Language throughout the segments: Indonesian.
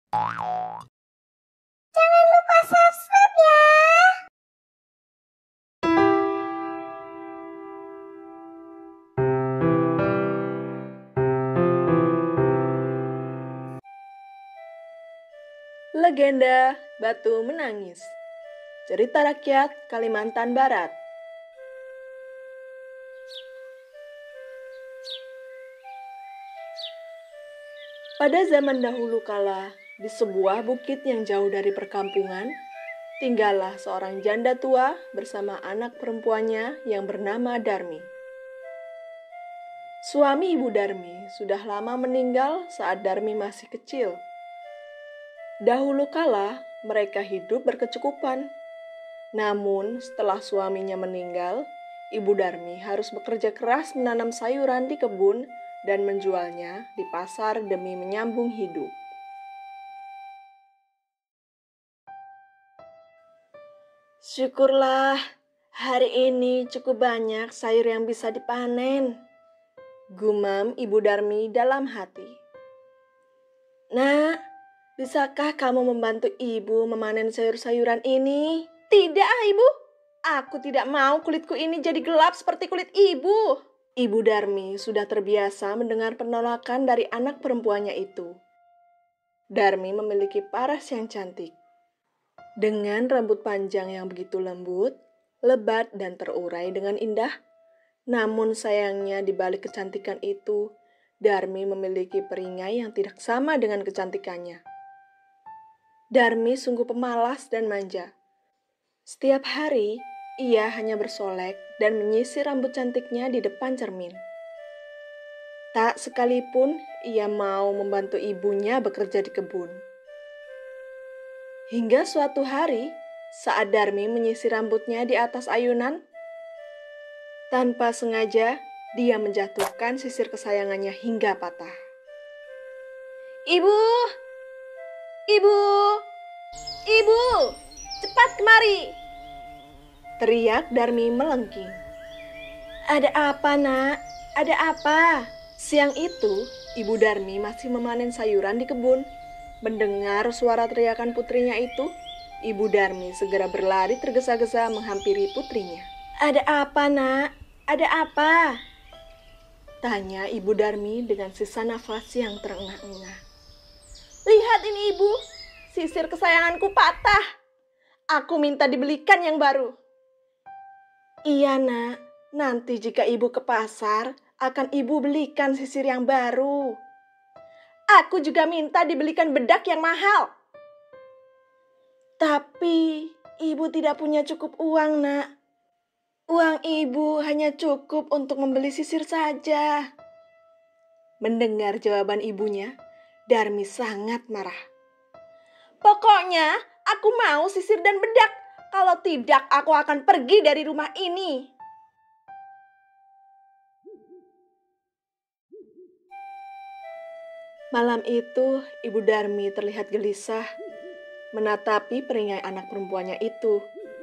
Jangan lupa subscribe ya. Legenda Batu Menangis. Cerita rakyat Kalimantan Barat. Pada zaman dahulu kala, di sebuah bukit yang jauh dari perkampungan, tinggallah seorang janda tua bersama anak perempuannya yang bernama Darmi. Suami Ibu Darmi sudah lama meninggal saat Darmi masih kecil. Dahulu kala, mereka hidup berkecukupan. Namun, setelah suaminya meninggal, Ibu Darmi harus bekerja keras menanam sayuran di kebun dan menjualnya di pasar demi menyambung hidup. Syukurlah, hari ini cukup banyak sayur yang bisa dipanen, gumam Ibu Darmi dalam hati. Nak, bisakah kamu membantu ibu memanen sayur-sayuran ini? Tidak, Ibu. Aku tidak mau kulitku ini jadi gelap seperti kulit ibu. Ibu Darmi sudah terbiasa mendengar penolakan dari anak perempuannya itu. Darmi memiliki paras yang cantik. Dengan rambut panjang yang begitu lembut, lebat dan terurai dengan indah. Namun sayangnya di balik kecantikan itu, Darmi memiliki perisai yang tidak sama dengan kecantikannya. Darmi sungguh pemalas dan manja. Setiap hari, ia hanya bersolek dan menyisir rambut cantiknya di depan cermin. Tak sekalipun ia mau membantu ibunya bekerja di kebun. Hingga suatu hari, saat Darmi menyisir rambutnya di atas ayunan, tanpa sengaja dia menjatuhkan sisir kesayangannya hingga patah. Ibu! Ibu! Ibu! Cepat kemari! Teriak Darmi melengking. Ada apa, Nak? Ada apa? Siang itu, Ibu Darmi masih memanen sayuran di kebun. Mendengar suara teriakan putrinya itu, Ibu Darmi segera berlari tergesa-gesa menghampiri putrinya. Ada apa, Nak? Ada apa? Tanya Ibu Darmi dengan sisa nafas yang terengah-engah. Lihat ini, Ibu. Sisir kesayanganku patah. Aku minta dibelikan yang baru. Iya, Nak. Nanti jika Ibu ke pasar, akan Ibu belikan sisir yang baru. Aku juga minta dibelikan bedak yang mahal. Tapi Ibu tidak punya cukup uang, Nak. Uang Ibu hanya cukup untuk membeli sisir saja. Mendengar jawaban ibunya, Darmi sangat marah. Pokoknya aku mau sisir dan bedak. Kalau tidak, aku akan pergi dari rumah ini. Malam itu, Ibu Darmi terlihat gelisah menatapi peringai anak perempuannya itu.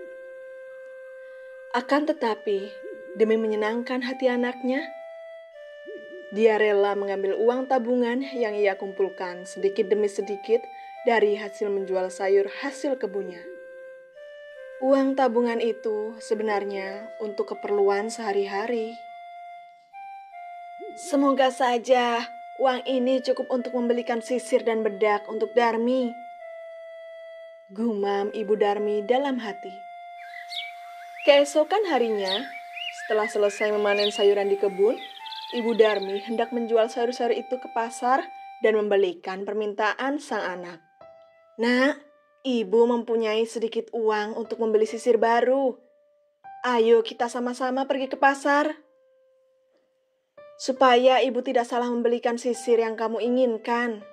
Akan tetapi, demi menyenangkan hati anaknya, dia rela mengambil uang tabungan yang ia kumpulkan sedikit demi sedikit dari hasil menjual sayur hasil kebunnya. Uang tabungan itu sebenarnya untuk keperluan sehari-hari. Semoga saja uang ini cukup untuk membelikan sisir dan bedak untuk Darmi. Gumam Ibu Darmi dalam hati. Keesokan harinya, setelah selesai memanen sayuran di kebun, Ibu Darmi hendak menjual sayur-sayur itu ke pasar dan membelikan permintaan sang anak. Nak, Ibu mempunyai sedikit uang untuk membeli sisir baru. Ayo kita sama-sama pergi ke pasar. Supaya Ibu tidak salah membelikan sisir yang kamu inginkan.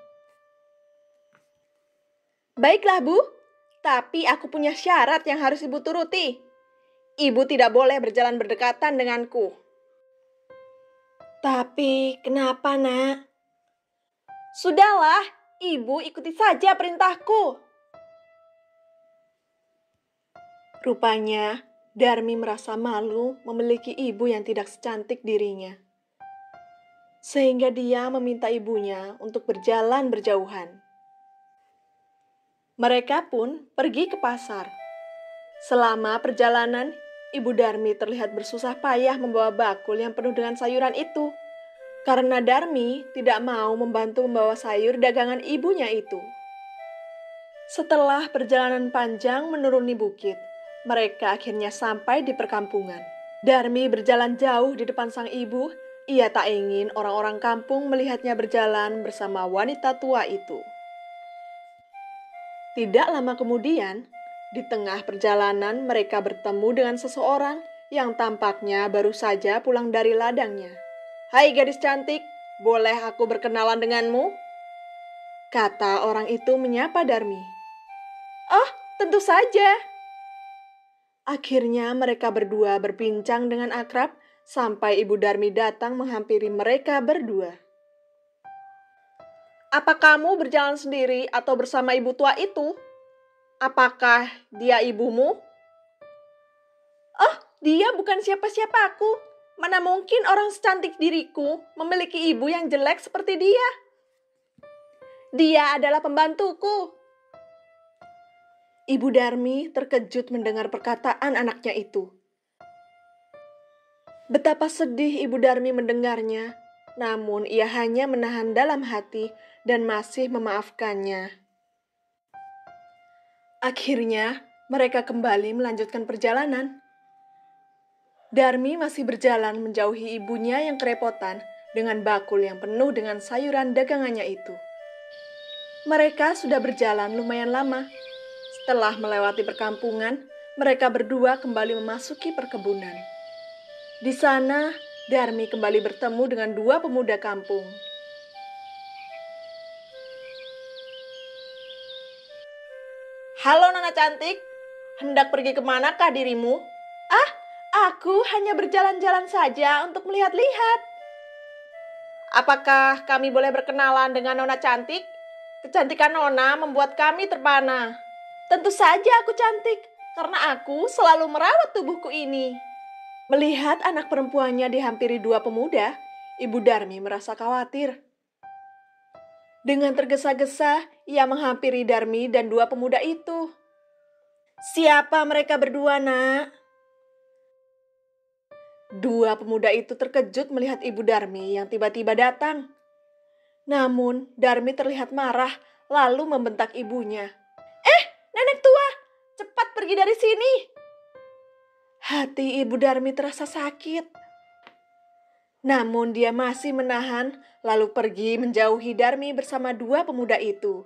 Baiklah, Bu. Tapi aku punya syarat yang harus Ibu turuti. Ibu tidak boleh berjalan berdekatan denganku. Tapi kenapa, Nak? Sudahlah, Ibu ikuti saja perintahku. Rupanya, Darmi merasa malu memiliki ibu yang tidak secantik dirinya. Sehingga dia meminta ibunya untuk berjalan berjauhan. Mereka pun pergi ke pasar. Selama perjalanan, Ibu Darmi terlihat bersusah payah membawa bakul yang penuh dengan sayuran itu. Karena Darmi tidak mau membantu membawa sayur dagangan ibunya itu. Setelah perjalanan panjang menuruni bukit, mereka akhirnya sampai di perkampungan. Darmi berjalan jauh di depan sang ibu. Ia tak ingin orang-orang kampung melihatnya berjalan bersama wanita tua itu. Tidak lama kemudian, di tengah perjalanan mereka bertemu dengan seseorang yang tampaknya baru saja pulang dari ladangnya. "Hai gadis cantik, boleh aku berkenalan denganmu?" kata orang itu menyapa Darmi. "Oh, tentu saja." Akhirnya mereka berdua berbincang dengan akrab sampai Ibu Darmi datang menghampiri mereka berdua. "Apa kamu berjalan sendiri atau bersama ibu tua itu? Apakah dia ibumu?" "Oh, dia bukan siapa-siapaku. Mana mungkin orang secantik diriku memiliki ibu yang jelek seperti dia. Dia adalah pembantuku." Ibu Darmi terkejut mendengar perkataan anaknya itu. Betapa sedih Ibu Darmi mendengarnya, namun ia hanya menahan dalam hati dan masih memaafkannya. Akhirnya, mereka kembali melanjutkan perjalanan. Darmi masih berjalan menjauhi ibunya yang kerepotan dengan bakul yang penuh dengan sayuran dagangannya itu. Mereka sudah berjalan lumayan lama. Setelah melewati perkampungan, mereka berdua kembali memasuki perkebunan. Di sana, Darmi kembali bertemu dengan dua pemuda kampung. "Halo Nona cantik, hendak pergi kemanakah dirimu?" "Ah, aku hanya berjalan-jalan saja untuk melihat-lihat." "Apakah kami boleh berkenalan dengan Nona cantik? Kecantikan Nona membuat kami terpana." "Tentu saja aku cantik, karena aku selalu merawat tubuhku ini." Melihat anak perempuannya dihampiri dua pemuda, Ibu Darmi merasa khawatir. Dengan tergesa-gesa, ia menghampiri Darmi dan dua pemuda itu. "Siapa mereka berdua, Nak?" Dua pemuda itu terkejut melihat Ibu Darmi yang tiba-tiba datang. Namun, Darmi terlihat marah lalu membentak ibunya. "Nenek tua, cepat pergi dari sini." Hati Ibu Darmi terasa sakit. Namun dia masih menahan lalu pergi menjauhi Darmi bersama dua pemuda itu.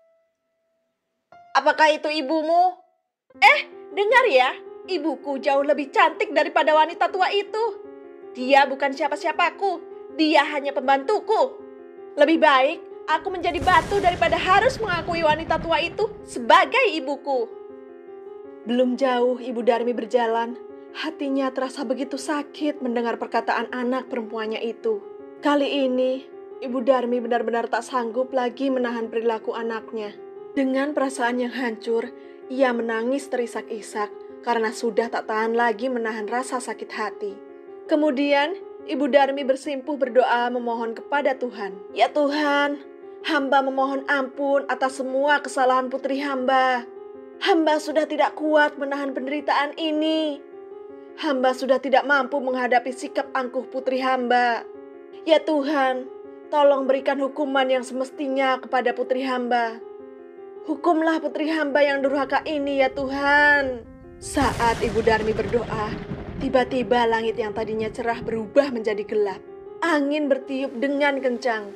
"Apakah itu ibumu?" Dengar ya, ibuku jauh lebih cantik daripada wanita tua itu. Dia bukan siapa-siapaku, dia hanya pembantuku. Lebih baik aku menjadi batu daripada harus mengakui wanita tua itu sebagai ibuku." Belum jauh Ibu Darmi berjalan, hatinya terasa begitu sakit mendengar perkataan anak perempuannya itu. Kali ini, Ibu Darmi benar-benar tak sanggup lagi menahan perilaku anaknya. Dengan perasaan yang hancur, ia menangis terisak-isak karena sudah tak tahan lagi menahan rasa sakit hati. Kemudian, Ibu Darmi bersimpuh berdoa memohon kepada Tuhan. "Ya Tuhan, hamba memohon ampun atas semua kesalahan putri hamba. Hamba sudah tidak kuat menahan penderitaan ini. Hamba sudah tidak mampu menghadapi sikap angkuh putri hamba. Ya Tuhan, tolong berikan hukuman yang semestinya kepada putri hamba. Hukumlah putri hamba yang durhaka ini ya Tuhan." Saat Ibu Darmi berdoa, tiba-tiba langit yang tadinya cerah berubah menjadi gelap. Angin bertiup dengan kencang.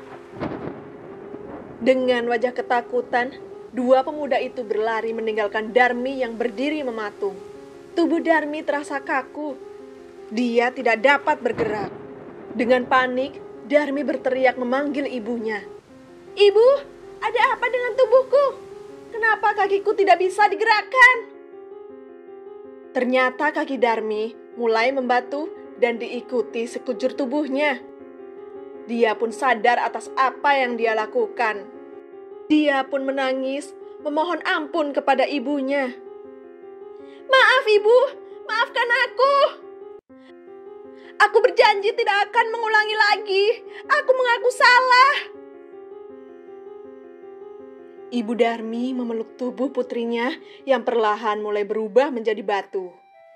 Dengan wajah ketakutan, dua pemuda itu berlari meninggalkan Darmi yang berdiri mematung. Tubuh Darmi terasa kaku. Dia tidak dapat bergerak. Dengan panik, Darmi berteriak memanggil ibunya. "Ibu, ada apa dengan tubuhku? Kenapa kakiku tidak bisa digerakkan?" Ternyata kaki Darmi mulai membatu dan diikuti sekujur tubuhnya. Dia pun sadar atas apa yang dia lakukan. Dia pun menangis, memohon ampun kepada ibunya. "Maaf ibu, maafkan aku. Aku berjanji tidak akan mengulangi lagi. Aku mengaku salah." Ibu Darmi memeluk tubuh putrinya yang perlahan mulai berubah menjadi batu.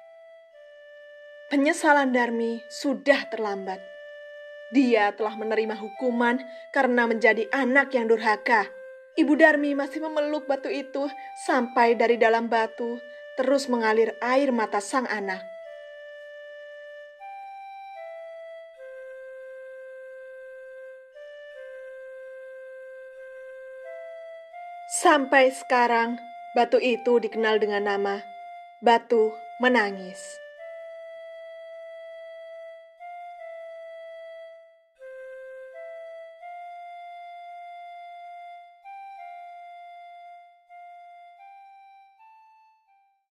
Penyesalan Darmi sudah terlambat. Dia telah menerima hukuman karena menjadi anak yang durhaka. Ibu Darmi masih memeluk batu itu sampai dari dalam batu terus mengalir air mata sang anak. Sampai sekarang, batu itu dikenal dengan nama Batu Menangis.